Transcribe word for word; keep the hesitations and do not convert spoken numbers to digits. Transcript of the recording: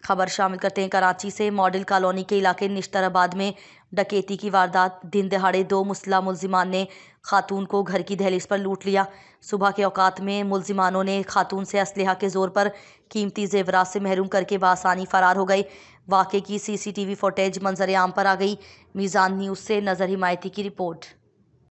खबर शामिल करते हैं कराची से। मॉडल कॉलोनी के इलाके निश्तराबाद में डकैती की वारदात। दिन दहाड़े दो मुसल्लह मुल्जिमान ने खातून को घर की दहलीज पर लूट लिया। सुबह के औकात में मुल्जिमानों ने खातून से असलहा के जोर पर कीमती जेवरात से महरूम करके बासानी फरार हो गए। वाक़े की सीसीटीवी फुटेज मंजर आम पर आ गई। मीज़ान न्यूज़ से नज़र हिमायती की रिपोर्ट।